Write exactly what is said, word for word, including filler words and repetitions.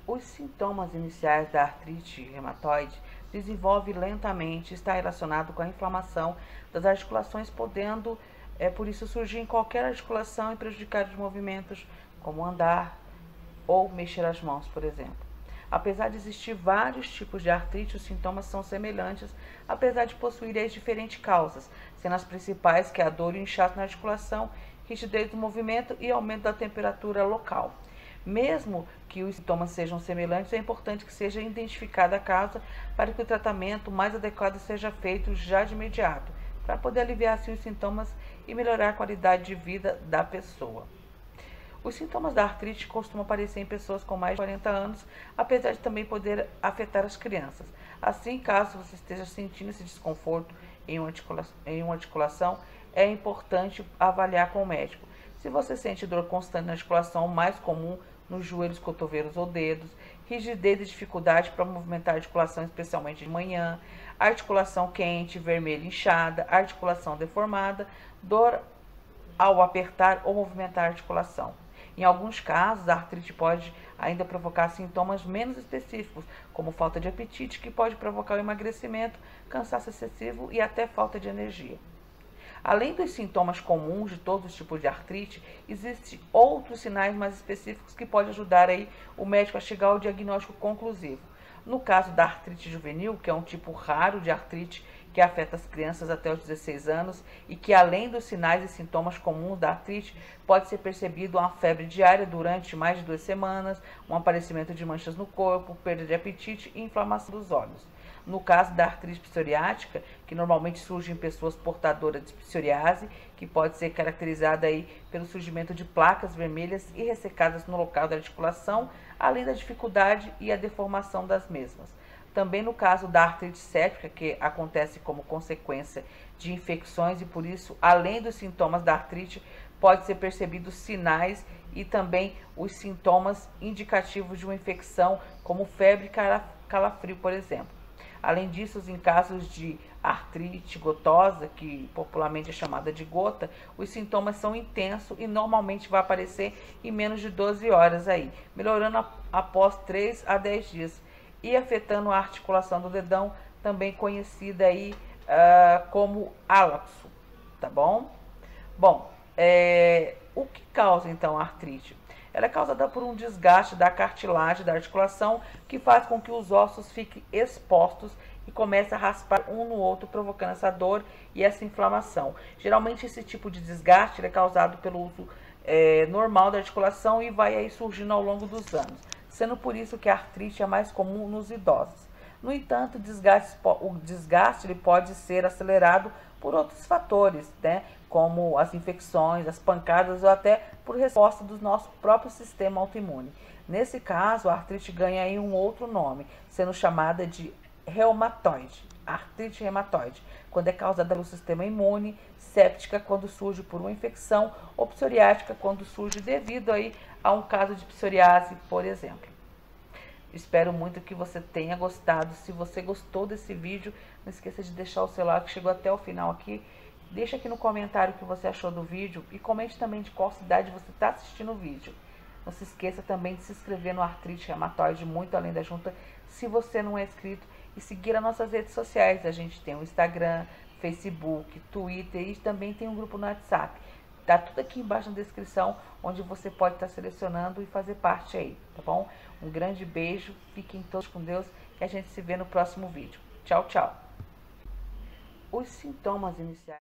Os sintomas iniciais da artrite reumatoide desenvolvem lentamente e está relacionado com a inflamação das articulações, podendo, é, por isso, surgir em qualquer articulação e prejudicar os movimentos, como andar ou mexer as mãos, por exemplo. Apesar de existir vários tipos de artrite, os sintomas são semelhantes, apesar de possuírem as diferentes causas, sendo as principais que é a dor e o inchaço na articulação, rigidez do movimento e aumento da temperatura local. Mesmo que os sintomas sejam semelhantes, é importante que seja identificada a causa para que o tratamento mais adequado seja feito já de imediato, para poder aliviar assim os sintomas e melhorar a qualidade de vida da pessoa. Os sintomas da artrite costumam aparecer em pessoas com mais de quarenta anos, apesar de também poder afetar as crianças. Assim, caso você esteja sentindo esse desconforto em uma articulação, em uma articulação é importante avaliar com o médico. Se você sente dor constante na articulação, mais comum nos joelhos, cotovelos ou dedos, rigidez e dificuldade para movimentar a articulação, especialmente de manhã, articulação quente, vermelha, inchada, articulação deformada, dor ao apertar ou movimentar a articulação. Em alguns casos, a artrite pode ainda provocar sintomas menos específicos, como falta de apetite, que pode provocar o emagrecimento, cansaço excessivo e até falta de energia. Além dos sintomas comuns de todos os tipos de artrite, existem outros sinais mais específicos que podem ajudar aí o médico a chegar ao diagnóstico conclusivo. No caso da artrite juvenil, que é um tipo raro de artrite que afeta as crianças até os dezesseis anos e que, além dos sinais e sintomas comuns da artrite, pode ser percebido uma febre diária durante mais de duas semanas, um aparecimento de manchas no corpo, perda de apetite e inflamação dos olhos. No caso da artrite psoriática, que normalmente surge em pessoas portadoras de psoriase, que pode ser caracterizada aí pelo surgimento de placas vermelhas e ressecadas no local da articulação, além da dificuldade e a deformação das mesmas. Também no caso da artrite séptica, que acontece como consequência de infecções e por isso, além dos sintomas da artrite, pode ser percebidos sinais e também os sintomas indicativos de uma infecção, como febre e calafrio, por exemplo. Além disso, em casos de artrite gotosa, que popularmente é chamada de gota, os sintomas são intensos e normalmente vai aparecer em menos de doze horas aí, melhorando após três a dez dias e afetando a articulação do dedão, também conhecida aí uh, como hálapso, tá bom? Bom, é, o que causa então a artrite? Ela é causada por um desgaste da cartilagem da articulação que faz com que os ossos fiquem expostos e comecem a raspar um no outro, provocando essa dor e essa inflamação. Geralmente esse tipo de desgaste é causado pelo uso é, normal da articulação e vai aí surgindo ao longo dos anos, sendo por isso que a artrite é mais comum nos idosos. No entanto, o desgaste, o desgaste ele pode ser acelerado por outros fatores, né, como as infecções, as pancadas ou até por resposta do nosso próprio sistema autoimune. Nesse caso, a artrite ganha aí um outro nome, sendo chamada de reumatoide, artrite reumatoide, quando é causada pelo sistema imune, séptica quando surge por uma infecção ou psoriática quando surge devido aí a um caso de psoriase, por exemplo. Espero muito que você tenha gostado. Se você gostou desse vídeo, não esqueça de deixar o seu like, que chegou até o final aqui. Deixa aqui no comentário o que você achou do vídeo e comente também de qual cidade você está assistindo o vídeo. Não se esqueça também de se inscrever no Artrite Reumatoide, muito além da junta, se você não é inscrito, e seguir as nossas redes sociais. A gente tem o Instagram, Facebook, Twitter e também tem um grupo no WhatsApp. Tá tudo aqui embaixo na descrição, onde você pode estar selecionando e fazer parte aí, tá bom? Um grande beijo, fiquem todos com Deus e a gente se vê no próximo vídeo. Tchau, tchau. Os sintomas iniciais